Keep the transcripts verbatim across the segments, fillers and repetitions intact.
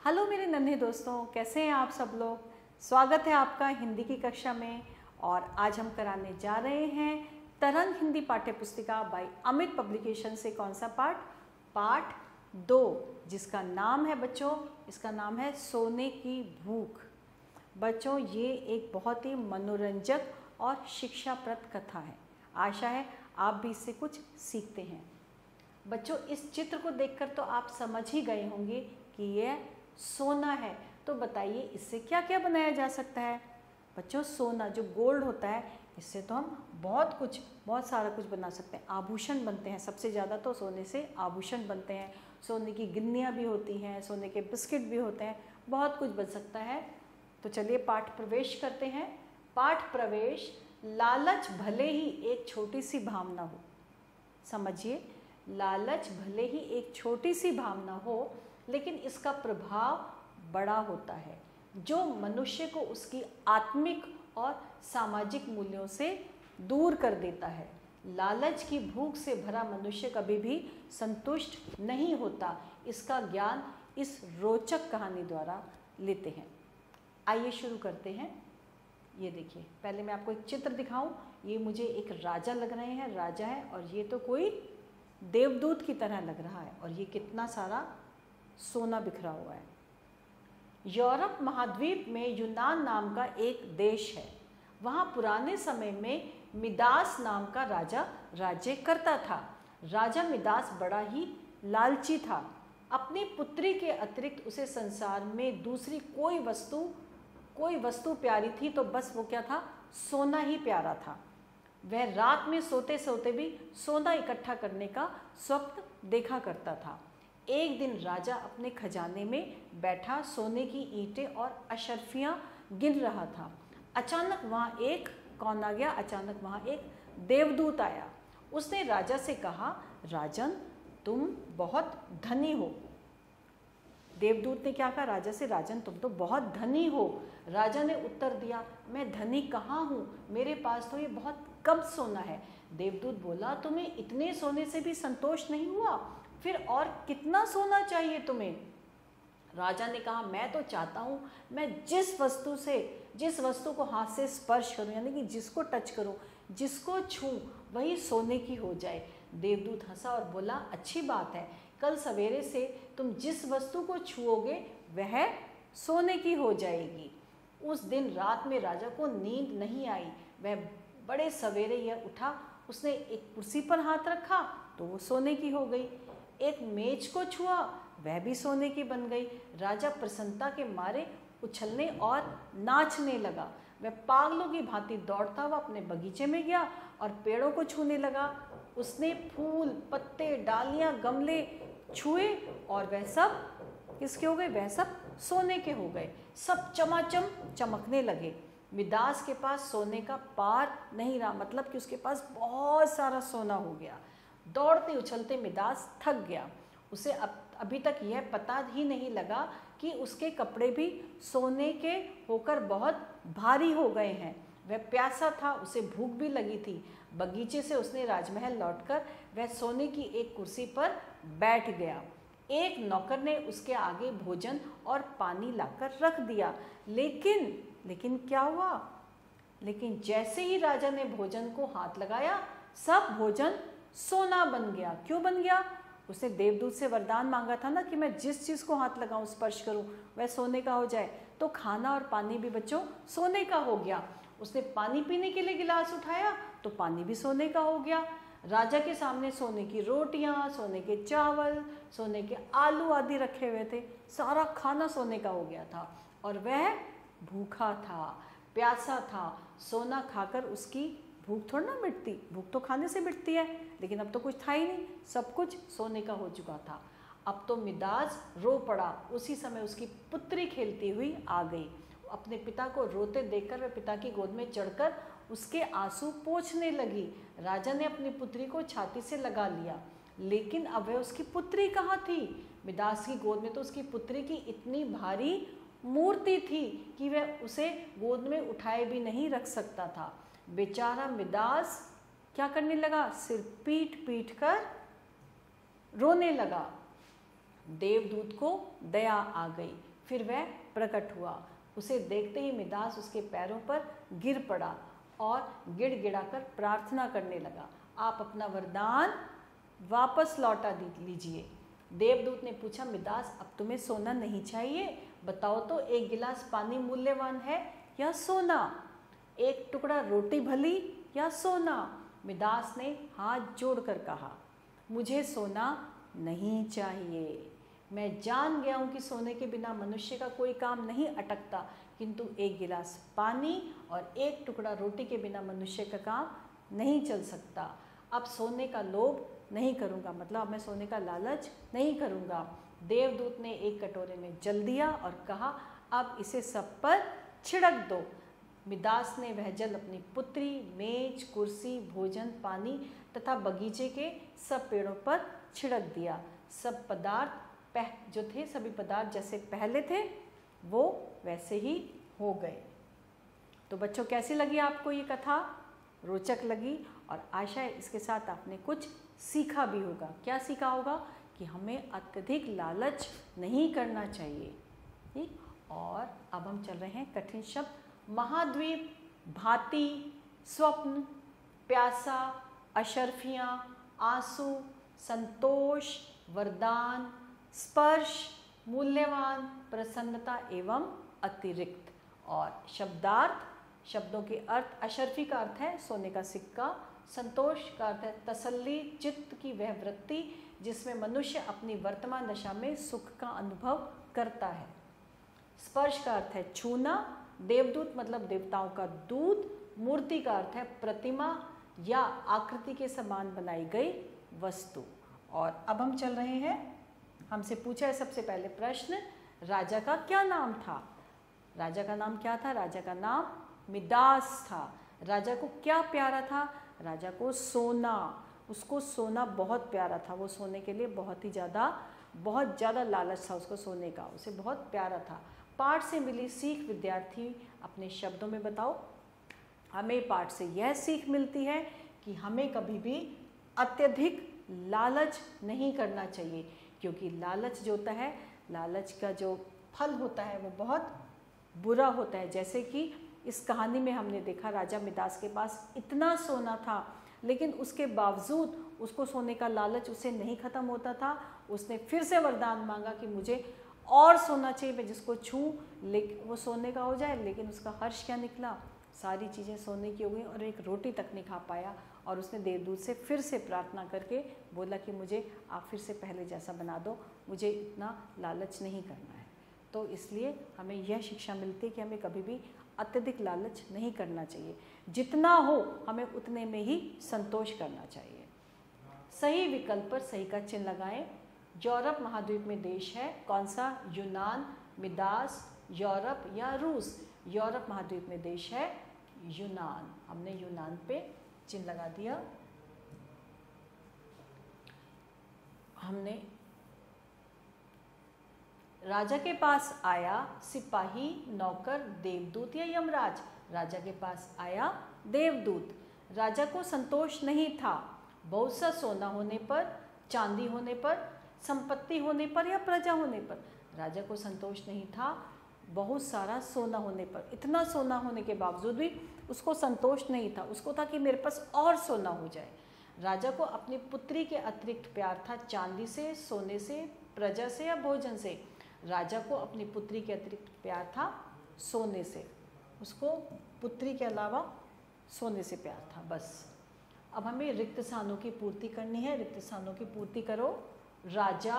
Hello मेरे नन्हे दोस्तों, कैसे हैं आप सब लोग। स्वागत है आपका हिंदी की कक्षा में। और आज हम कराने जा रहे हैं तरंग हिंदी पाठ्य पुस्तिका बाय अमित पब्लिकेशन से कौन सा पाठ, पाठ दो, जिसका नाम है बच्चों, इसका नाम है सोने की भूख। बच्चों ये एक बहुत ही मनोरंजक और शिक्षाप्रद कथा है। आशा है आप भी इससे कुछ सीखते हैं। बच्चों इस चित्र को देखकर तो आप समझ ही गए होंगे कि यह सोना है। तो बताइए इससे क्या क्या बनाया जा सकता है। बच्चों सोना जो गोल्ड होता है, इससे तो हम बहुत कुछ बहुत सारा कुछ बना सकते हैं। आभूषण बनते हैं, सबसे ज़्यादा तो सोने से आभूषण बनते हैं। सोने की गिन्नियाँ भी होती हैं, सोने के बिस्किट भी होते हैं, बहुत कुछ बन सकता है। तो चलिए पाठ प्रवेश करते हैं। पाठ प्रवेश, लालच भले ही एक छोटी सी भावना हो। समझिए, लालच भले ही एक छोटी सी भावना हो, लेकिन इसका प्रभाव बड़ा होता है, जो मनुष्य को उसकी आत्मिक और सामाजिक मूल्यों से दूर कर देता है। लालच की भूख से भरा मनुष्य कभी भी संतुष्ट नहीं होता। इसका ज्ञान इस रोचक कहानी द्वारा लेते हैं। आइए शुरू करते हैं। ये देखिए, पहले मैं आपको एक चित्र दिखाऊं। ये मुझे एक राजा लग रहे हैं, राजा है, और ये तो कोई देवदूत की तरह लग रहा है। और ये कितना सारा सोना बिखरा हुआ है। यूरोप महाद्वीप में यूनान नाम का एक देश है। वहाँ पुराने समय में मिदास नाम का राजा राज्य करता था। राजा मिदास बड़ा ही लालची था। अपनी पुत्री के अतिरिक्त उसे संसार में दूसरी कोई वस्तु कोई वस्तु प्यारी थी तो बस वो क्या था, सोना ही प्यारा था। वह रात में सोते सोते भी सोना इकट्ठा करने का स्वप्न देखा करता था। एक दिन राजा अपने खजाने में बैठा सोने की ईंटें और अशर्फियाँ गिन रहा था। अचानक वहाँ एक कौन आ गया अचानक वहाँ एक देवदूत आया। उसने राजा से कहा, राजन तुम बहुत धनी हो। देवदूत ने क्या कहा राजा से, राजन तुम तो बहुत धनी हो। राजा ने उत्तर दिया, मैं धनी कहाँ हूँ, मेरे पास तो ये बहुत कम सोना है। देवदूत बोला, तुम्हें इतने सोने से भी संतोष नहीं हुआ, फिर और कितना सोना चाहिए तुम्हें। राजा ने कहा, मैं तो चाहता हूँ मैं जिस वस्तु से जिस वस्तु को हाथ से स्पर्श करूँ, यानी कि जिसको टच करूँ, जिसको छूँ, वही सोने की हो जाए। देवदूत हंसा और बोला, अच्छी बात है, कल सवेरे से तुम जिस वस्तु को छुओगे वह सोने की हो जाएगी। उस दिन रात में राजा को नींद नहीं आई। वह बड़े सवेरे यह उठा, उसने एक कुर्सी पर हाथ रखा तो वो सोने की हो गई। एक मेज को छुआ, वह भी सोने की बन गई। राजा प्रसन्नता के मारे उछलने और नाचने लगा। वह पागलों की भांति दौड़ता हुआ अपने बगीचे में गया और पेड़ों को छूने लगा। उसने फूल, पत्ते, डालियाँ, गमले छुए और वह सब किसके हो गए, वह सब सोने के हो गए। सब चमाचम चमकने लगे। मिदास के पास सोने का पार नहीं रहा, मतलब कि उसके पास बहुत सारा सोना हो गया। दौड़ते उछलते मिदास थक गया। उसे अब अभी तक यह पता ही नहीं लगा कि उसके कपड़े भी सोने के होकर बहुत भारी हो गए हैं। वह प्यासा था, उसे भूख भी लगी थी। बगीचे से उसने राजमहल लौटकर वह सोने की एक कुर्सी पर बैठ गया। एक नौकर ने उसके आगे भोजन और पानी लाकर रख दिया। लेकिन लेकिन क्या हुआ, लेकिन जैसे ही राजा ने भोजन को हाथ लगाया, सब भोजन सोना बन गया। क्यों बन गया? उसने देवदूत से वरदान मांगा था ना कि मैं जिस चीज़ को हाथ लगाऊं, स्पर्श करूं, वह सोने का हो जाए। तो खाना और पानी भी बच्चों सोने का हो गया। उसने पानी पीने के लिए गिलास उठाया तो पानी भी सोने का हो गया। राजा के सामने सोने की रोटियां, सोने के चावल, सोने के आलू आदि रखे हुए थे। सारा खाना सोने का हो गया था और वह भूखा था, प्यासा था। सोना खाकर उसकी भूख थोड़ा ना मिटती, भूख तो खाने से मिटती है, लेकिन अब तो कुछ था ही नहीं, सब कुछ सोने का हो चुका था। अब तो मिदास रो पड़ा। उसी समय उसकी पुत्री खेलती हुई आ गई। अपने पिता को रोते देखकर वह पिता की गोद में चढ़कर उसके आंसू पोंछने लगी। राजा ने अपनी पुत्री को छाती से लगा लिया, लेकिन अब वह उसकी पुत्री कहाँ थी? मिदास की गोद में तो उसकी पुत्री की इतनी भारी मूर्ति थी कि वह उसे गोद में उठाए भी नहीं रख सकता था। बेचारा मिदास क्या करने लगा, सिर पीट पीट कर रोने लगा। देवदूत को दया आ गई। फिर वह प्रकट हुआ। उसे देखते ही मिदास उसके पैरों पर गिर पड़ा और गिड़गिड़ाकर प्रार्थना करने लगा, आप अपना वरदान वापस लौटा लीजिए। देवदूत ने पूछा, मिदास अब तुम्हें सोना नहीं चाहिए? बताओ तो एक गिलास पानी मूल्यवान है या सोना? एक टुकड़ा रोटी भली या सोना? मिदास ने हाथ जोड़कर कहा, मुझे सोना नहीं चाहिए। मैं जान गया हूँ कि सोने के बिना मनुष्य का कोई काम नहीं अटकता, किंतु एक गिलास पानी और एक टुकड़ा रोटी के बिना मनुष्य का काम नहीं चल सकता। अब सोने का लोभ नहीं करूँगा, मतलब मैं सोने का लालच नहीं करूँगा। देवदूत ने एक कटोरे में जल दिया और कहा, अब इसे सब पर छिड़क दो। मिदास ने वह जल अपनी पुत्री, मेज, कुर्सी, भोजन, पानी तथा बगीचे के सब पेड़ों पर छिड़क दिया। सब पदार्थ पह जो थे सभी पदार्थ जैसे पहले थे वो वैसे ही हो गए। तो बच्चों, कैसी लगी आपको ये कथा? रोचक लगी और आशा है इसके साथ आपने कुछ सीखा भी होगा। क्या सीखा होगा? कि हमें अत्यधिक लालच नहीं करना चाहिए। ठीक, और अब हम चल रहे हैं कठिन शब्द। महाद्वीप, भांति, स्वप्न, प्यासा, अशर्फियाँ, आंसू, संतोष, वरदान, स्पर्श, मूल्यवान, प्रसन्नता एवं अतिरिक्त। और शब्दार्थ, शब्दों के अर्थ, अशर्फी का अर्थ है सोने का सिक्का, संतोष का अर्थ है तसल्ली, चित्त की वह वृत्ति जिसमें मनुष्य अपनी वर्तमान दशा में सुख का अनुभव करता है। स्पर्श का अर्थ है छूना, देवदूत मतलब देवताओं का दूत, मूर्ति का अर्थ है प्रतिमा या आकृति के समान बनाई गई वस्तु। और अब हम चल रहे हैं, हमसे पूछा है सबसे पहले प्रश्न, राजा का क्या नाम था? राजा का नाम क्या था? राजा का नाम मिदास था। राजा को क्या प्यारा था? राजा को सोना, उसको सोना बहुत प्यारा था। वो सोने के लिए बहुत ही ज़्यादा बहुत ज़्यादा लालच था उसको सोने का, उसे बहुत प्यारा था। पाठ से मिली सीख विद्यार्थी अपने शब्दों में बताओ। हमें पाठ से यह सीख मिलती है कि हमें कभी भी अत्यधिक लालच नहीं करना चाहिए, क्योंकि लालच जो होता है, लालच का जो फल होता है वो बहुत बुरा होता है। जैसे कि इस कहानी में हमने देखा, राजा मिदास के पास इतना सोना था लेकिन उसके बावजूद उसको सोने का लालच उसे नहीं ख़त्म होता था। उसने फिर से वरदान मांगा कि मुझे और सोना चाहिए, मैं जिसको छूँ लेकिन वो सोने का हो जाए। लेकिन उसका हर्ष क्या निकला? सारी चीज़ें सोने की हो गई और एक रोटी तक नहीं खा पाया। और उसने देवदूत से फिर से प्रार्थना करके बोला कि मुझे आप फिर से पहले जैसा बना दो, मुझे इतना लालच नहीं करना है। तो इसलिए हमें यह शिक्षा मिलती है कि हमें कभी भी अत्यधिक लालच नहीं करना चाहिए। जितना हो हमें उतने में ही संतोष करना चाहिए। सही विकल्प पर सही का चिन्ह लगाएं। यूरोप महाद्वीप में देश है कौन सा? यूनान, मिदास, यूरोप या रूस? यूरोप महाद्वीप में देश है यूनान। हमने यूनान पे चिन्ह लगा दिया। हमने राजा के पास आया सिपाही, नौकर, देवदूत या यमराज? राजा के पास आया देवदूत। राजा को संतोष नहीं था बहुत सा सोना होने पर, चांदी होने पर, संपत्ति होने पर या प्रजा होने पर? राजा को संतोष नहीं था बहुत सारा सोना होने पर। इतना सोना होने के बावजूद भी उसको संतोष नहीं था, उसको था कि मेरे पास और सोना हो जाए। राजा को अपनी पुत्री के अतिरिक्त प्यार था चांदी से, सोने से, प्रजा से या भोजन से? राजा को अपनी पुत्री के अतिरिक्त प्यार था सोने से, उसको पुत्री के अलावा सोने से प्यार था बस। अब हमें रिक्त स्थानों की पूर्ति करनी है। रिक्त स्थानों की पूर्ति करो। राजा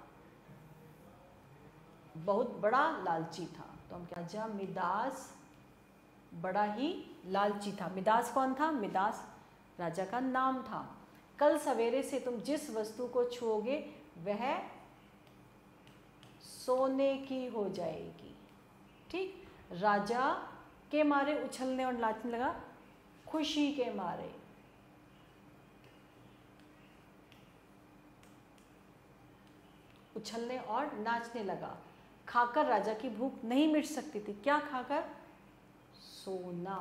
बहुत बड़ा लालची था, तो हम क्या? राजा मिदास बड़ा ही लालची था। मिदास कौन था? मिदास राजा का नाम था। कल सवेरे से तुम जिस वस्तु को छुओगे वह सोने की हो जाएगी। ठीक। राजा के मारे उछलने और नाचने लगा, खुशी के मारे। उछलने और नाचने लगा। खाकर राजा की भूख नहीं मिट सकती थी। क्या खाकर? सोना।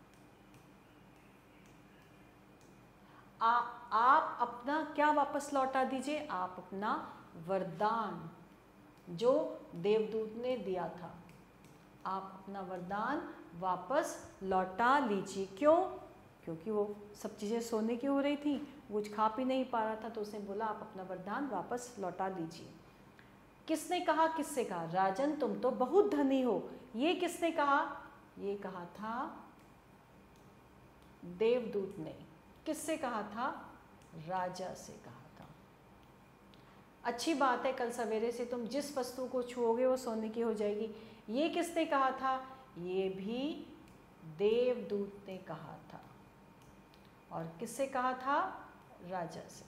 आ, आप अपना क्या वापस लौटा दीजिए? आप अपना वरदान। जो देवदूत ने दिया था। आप अपना वरदान वापस लौटा लीजिए। क्यों? क्योंकि वो सब चीज़ें सोने की हो रही थी, वो कुछ खा पी नहीं पा रहा था, तो उसने बोला आप अपना वरदान वापस लौटा लीजिए। किसने कहा? किससे कहा? राजन तुम तो बहुत धनी हो। ये किसने कहा? ये कहा था देवदूत ने। किससे कहा था? राजा से कहा था। अच्छी बात है, कल सवेरे से तुम जिस वस्तु को छुओगे वो सोने की हो जाएगी। ये किसने कहा था? ये भी देवदूत ने कहा था। और किससे कहा था? राजा से।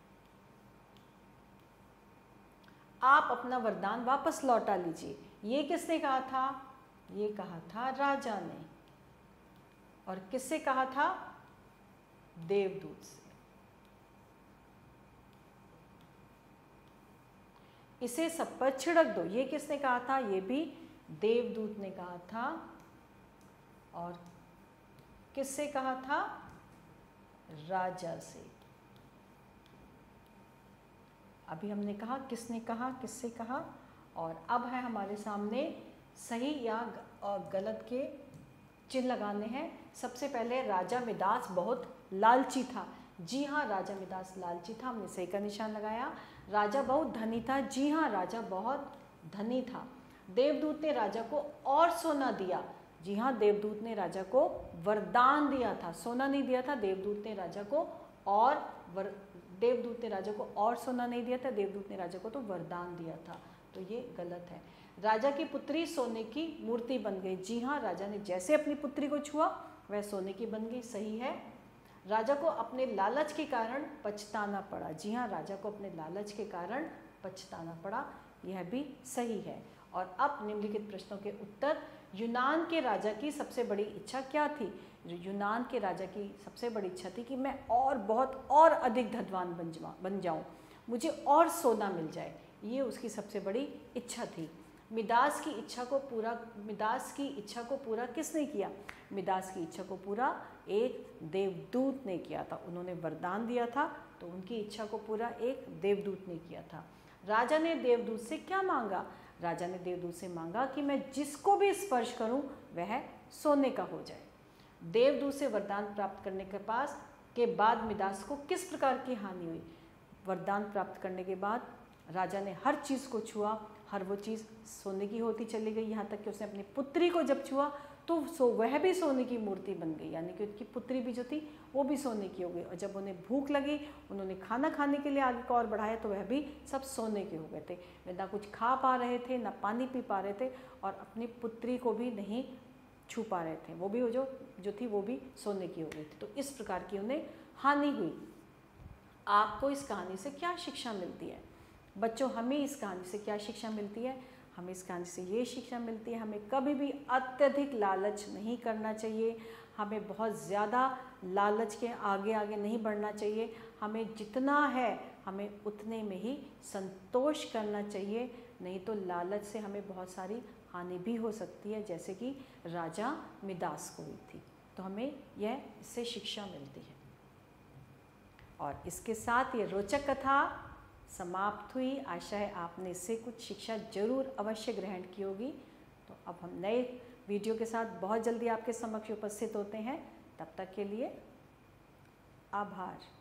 आप अपना वरदान वापस लौटा लीजिए। ये किसने कहा था? ये कहा था राजा ने। और किससे कहा था? देवदूत से। इसे सब पर छिड़क दो। ये किसने कहा था? ये भी देवदूत ने कहा था। और किससे कहा था? राजा से। अभी हमने कहा किसने कहा, किससे कहा, और अब है हमारे सामने सही या गलत के चिन्ह लगाने हैं। सबसे पहले राजा मिदास बहुत लालची था। जी हाँ, राजा मिदास लालची था, हमने सही का निशान लगाया। राजा बहुत धनी था। जी हाँ, राजा बहुत धनी था। देवदूत ने राजा को और सोना दिया। जी हाँ, देवदूत ने राजा को वरदान दिया था। सोना नहीं दिया था, देवदूत ने राजा को और वर देवदूत ने राजा को और सोना नहीं दिया था, देवदूत ने राजा को तो वरदान दिया था। तो ये गलत है। राजा की पुत्री सोने की मूर्ति बन गई। जी हाँ, राजा ने जैसे अपनी पुत्री को छुआ वह सोने की बन गई। सही है। राजा को अपने लालच के कारण पछताना पड़ा। जी हाँ, राजा को अपने लालच के कारण पछताना पड़ा। यह भी सही है। और अब निम्नलिखित प्रश्नों के उत्तर। यूनान के राजा की सबसे बड़ी इच्छा क्या थी? यूनान के राजा की सबसे बड़ी इच्छा थी कि मैं और बहुत और अधिक धनवान बन जाऊँ बन जाऊँ मुझे और सोना मिल जाए। ये उसकी सबसे बड़ी इच्छा थी। मिदास की इच्छा को पूरा मिदास की इच्छा को पूरा किसने किया? मिदास की इच्छा को पूरा एक देवदूत ने किया था। उन्होंने वरदान दिया था, तो उनकी इच्छा को पूरा एक देवदूत ने किया था। राजा ने देवदूत से क्या मांगा? राजा ने देवदूत से मांगा कि मैं जिसको भी स्पर्श करूं वह सोने का हो जाए। देवदूत से वरदान प्राप्त करने के पास के बाद मिदास को किस प्रकार की हानि हुई? वरदान प्राप्त करने के बाद राजा ने हर चीज़ को छुआ, हर वो चीज़ सोने की होती चली गई। यहाँ तक कि उसने अपनी पुत्री को जब छुआ तो सो वह भी सोने की मूर्ति बन गई, यानी कि उनकी पुत्री भी जो थी वो भी सोने की हो गई। और जब उन्हें भूख लगी, उन्होंने खाना खाने के लिए आगे को और बढ़ाया तो वह भी सब सोने के हो गए थे। वे ना कुछ खा पा रहे थे, ना पानी पी पा रहे थे, और अपनी पुत्री को भी नहीं छू पा रहे थे। वो भी जो जो थी वो भी सोने की हो गई थी। तो इस प्रकार की उन्हें हानि हुई। आपको इस कहानी से क्या शिक्षा मिलती है? बच्चों, हमें इस कहानी से क्या शिक्षा मिलती है? हमें इस कहानी से ये शिक्षा मिलती है हमें कभी भी अत्यधिक लालच नहीं करना चाहिए। हमें बहुत ज़्यादा लालच के आगे आगे नहीं बढ़ना चाहिए। हमें जितना है हमें उतने में ही संतोष करना चाहिए, नहीं तो लालच से हमें बहुत सारी हानि भी हो सकती है, जैसे कि राजा मिदास को हुई थी। तो हमें यह इससे शिक्षा मिलती है। और इसके साथ ये रोचक कथा समाप्त हुई। आशा है आपने इससे कुछ शिक्षा जरूर अवश्य ग्रहण की होगी। तो अब हम नए वीडियो के साथ बहुत जल्दी आपके समक्ष उपस्थित होते हैं। तब तक के लिए आभार।